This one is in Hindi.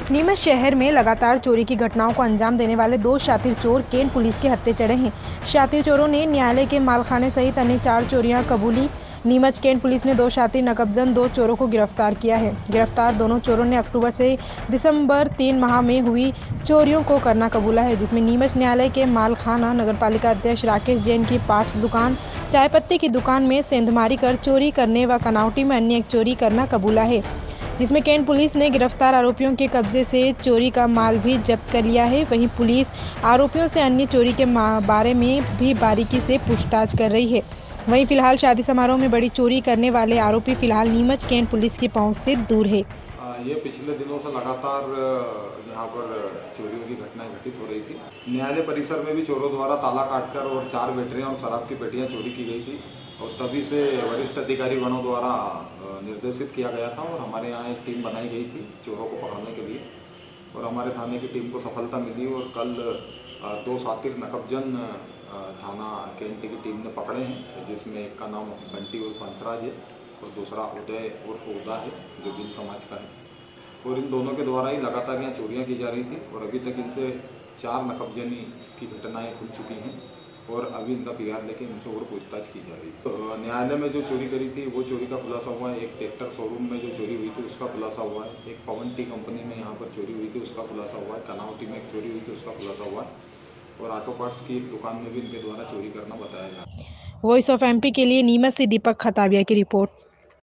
नीमच शहर में लगातार चोरी की घटनाओं को अंजाम देने वाले दो शातिर चोर केन पुलिस के हत्थे चढ़े हैं। शातिर चोरों ने न्यायालय के मालखाने सहित अन्य 4 चोरियां कबूली। नीमच केन पुलिस ने दो शातिर नकबजन 2 चोरों को गिरफ्तार किया है। गिरफ्तार दोनों चोरों ने अक्टूबर से दिसंबर 3 माह में हुई चोरियों को करना कबूला है, जिसमें नीमच न्यायालय के मालखाना, नगरपालिका अध्यक्ष राकेश जैन की पार्ट्स दुकान, चाय पत्ती की दुकान में सेंधमारी कर चोरी करने व कनौटी में अन्य एक चोरी करना कबूला है, जिसमें केन पुलिस ने गिरफ्तार आरोपियों के कब्जे से चोरी का माल भी जब्त कर लिया है। वहीं पुलिस आरोपियों से अन्य चोरी के बारे में भी बारीकी से पूछताछ कर रही है। वहीं फिलहाल शादी समारोह में बड़ी चोरी करने वाले आरोपी फिलहाल नीमच केन पुलिस की पहुंच से दूर है। ये पिछले दिनों से लगातार यहाँ पर चोरियों की घटनाएं घटित हो रही थी। न्यायालय परिसर में भी चोरों द्वारा ताला काटकर और 4 बैटरियां और शराब की पेटियां चोरी की गई थी और तभी से वरिष्ठ अधिकारी गणों द्वारा निर्देशित किया गया था और हमारे यहाँ एक टीम बनाई गई थी चोरों को पकड़ने के लिए और हमारे थाने की टीम को सफलता मिली और कल 2 शातिर नकबजन थाना केंटी की टीम ने पकड़े हैं, जिसमें एक का नाम बंटी उर्फ हंसराज है और दूसरा उदय उर्फ उदा है जो बिन समाज का है। और इन दोनों के द्वारा ही लगातार यहाँ चोरियाँ की जा रही थी और अभी तक इनसे 4 नकबजनी की घटनाएं खुल चुकी हैं और अभी इनका पीआर लेके इनसे और पूछताछ की जा रही है। तो न्यायालय में जो चोरी करी थी वो चोरी का खुलासा हुआ है। एक ट्रैक्टर शोरूम में जो चोरी हुई थी उसका खुलासा हुआ है। एक पवन टी कंपनी में यहाँ पर चोरी हुई थी उसका खुलासा हुआ है। कनावटी में एक चोरी हुई थी उसका खुलासा हुआ है और ऑटो पार्ट्स की एक दुकान में भी इनके द्वारा चोरी करना बताया जा रहा है। वॉइस ऑफ एमपी के लिए नीमच से दीपक खताबिया की रिपोर्ट।